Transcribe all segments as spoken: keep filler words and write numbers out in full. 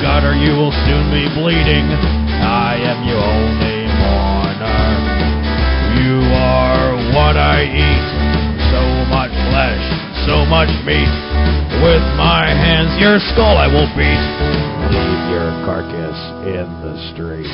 gutter, you will soon be bleeding. I am your only mourner. You are what I eat. So much flesh, so much meat. With my hands your skull I will beat. Leave your carcass in the street.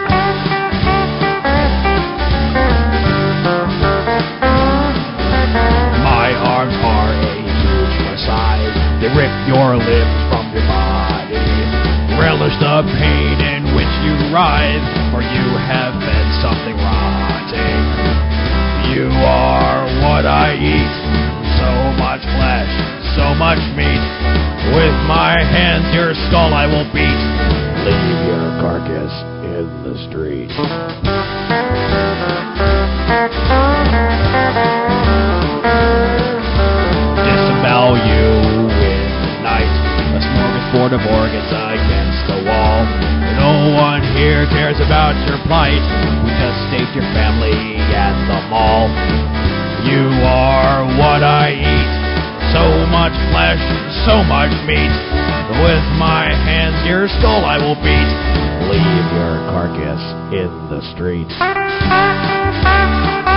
My arms are a huge massage. They rip your limbs from your body. Relish the pain in which you writhe, for you have fed something rotting. You are what I eat. So much flesh, so much meat. With my hands your skull I will beat. Leave your carcass in the street. Disembowel you in the night. A smorgasbord of organs against the wall. No one here cares about your plight. We just staked your family at the mall. You are what I eat. So much flesh, so much meat. With my hands your skull I will beat. Leave your carcass in the street.